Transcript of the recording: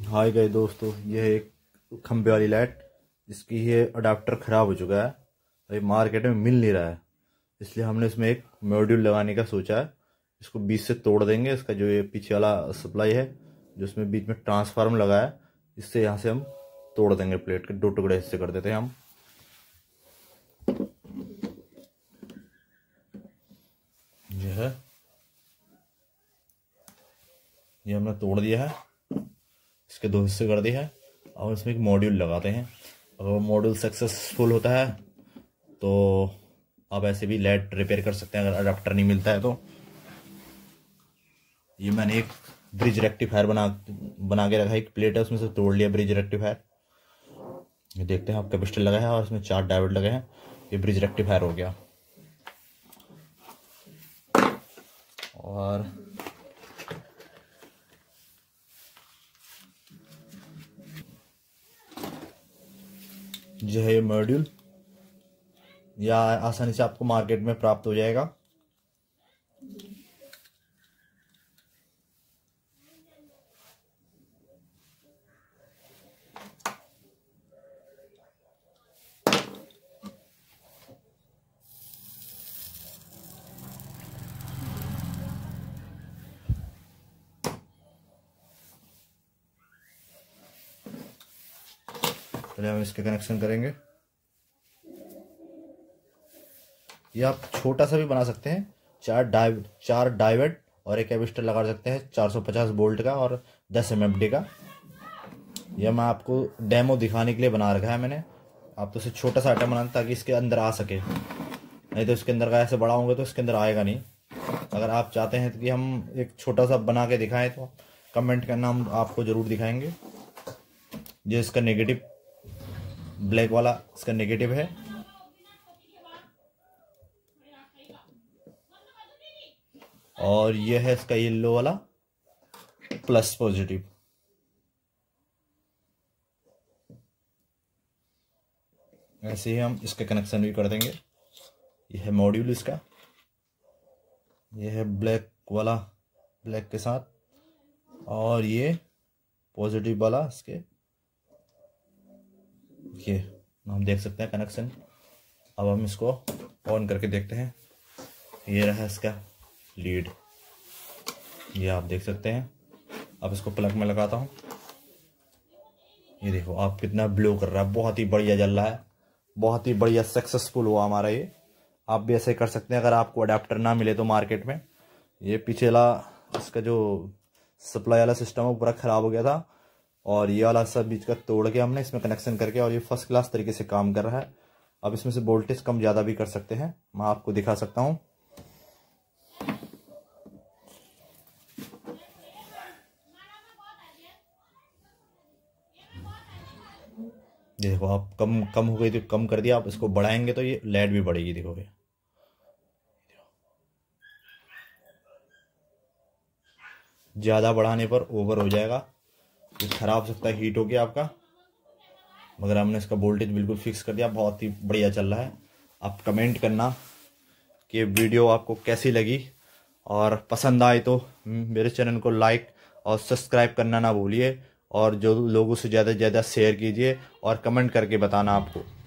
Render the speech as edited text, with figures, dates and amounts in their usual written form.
हाय गए दोस्तों, यह एक खंबे वाली लाइट जिसकी ये अडाप्टर ख़राब हो चुका है। अभी मार्केट में मिल नहीं रहा है, इसलिए हमने इसमें एक मॉड्यूल लगाने का सोचा है। इसको बीच से तोड़ देंगे। इसका जो ये पीछे वाला सप्लाई है, जो इसमें बीच में ट्रांसफार्मर लगा है, इससे यहाँ से हम तोड़ देंगे। प्लेट के दो टुकड़े हिस्से कर देते हैं हम। ये हमने तोड़ दिया है, इसके दो हिस्से कर दिए हैं। और इसमें एक मॉड्यूल लगाते हैं। अगर वो मॉड्यूल सक्सेसफुल होता है तो आप ऐसे भी लाइट रिपेयर कर सकते हैं, अगर अडाप्टर नहीं मिलता है तो। ये मैंने एक ब्रिज रेक्टिफायर बना के रखा है। एक प्लेट है, उसमें से तोड़ लिया ब्रिज रेक्टिफायर। ये देखते हैं, आप कैपेसिटर लगा है और इसमें 4 डायोड लगे हैं। ये ब्रिज रेक्टिफायर हो गया। और जो है ये मॉड्यूल या आसानी से आपको मार्केट में प्राप्त हो जाएगा। पहले हम इसके कनेक्शन करेंगे। ये आप छोटा सा भी बना सकते हैं। 4 डायोड और एक कैपेसिटर लगा सकते हैं 450 वोल्ट का और 10 MFD का। यह मैं आपको डेमो दिखाने के लिए बना रखा है मैंने। आप तो इसे छोटा सा आइटम बनाना ताकि इसके अंदर आ सके, नहीं तो इसके अंदर का ऐसे बड़ा होंगे तो इसके अंदर आएगा नहीं। अगर आप चाहते हैं कि हम एक छोटा सा बना के दिखाएं तो कमेंट करना, हम आपको ज़रूर दिखाएंगे। जो इसका नेगेटिव ब्लैक वाला इसका नेगेटिव है, और यह है इसका येलो वाला प्लस पॉजिटिव। ऐसे ही हम इसके कनेक्शन भी कर देंगे। यह है मॉड्यूल इसका, यह है ब्लैक वाला ब्लैक के साथ, और ये पॉजिटिव वाला इसके। ये हम देख सकते हैं कनेक्शन। अब हम इसको ऑन करके देखते हैं। ये रहा इसका लीड, ये आप देख सकते हैं। अब इसको प्लग में लगाता हूँ। ये देखो आप कितना ब्लो कर रहा है, बहुत ही बढ़िया जल रहा है, बहुत ही बढ़िया सक्सेसफुल हुआ हमारा ये। आप भी ऐसे कर सकते हैं अगर आपको अडेप्टर ना मिले तो मार्केट में। ये पीछे वाला इसका जो सप्लाई वाला सिस्टम है वो पूरा ख़राब हो गया था, और ये वाला सब बीच का तोड़ के हमने इसमें कनेक्शन करके, और ये फर्स्ट क्लास तरीके से काम कर रहा है। अब इसमें से वोल्टेज कम ज़्यादा भी कर सकते हैं, मैं आपको दिखा सकता हूँ। देखो आप कम हो गई तो कम कर दिया, आप इसको बढ़ाएंगे तो ये लाइट भी बढ़ेगी। देखोगे ज़्यादा बढ़ाने पर ओवर हो जाएगा, ये खराब हो सकता है, हीट हो गया आपका। मगर हमने इसका वोल्टेज बिल्कुल फिक्स कर दिया, बहुत ही बढ़िया चल रहा है। आप कमेंट करना कि वीडियो आपको कैसी लगी, और पसंद आए तो मेरे चैनल को लाइक और सब्सक्राइब करना ना भूलिए, और जो लोगों से ज़्यादा से ज़्यादा शेयर कीजिए और कमेंट करके बताना आपको।